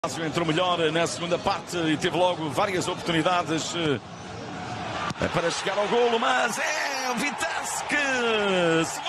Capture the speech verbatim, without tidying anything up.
Entrou melhor na segunda parte e teve logo várias oportunidades para chegar ao golo, mas é o Vitesse que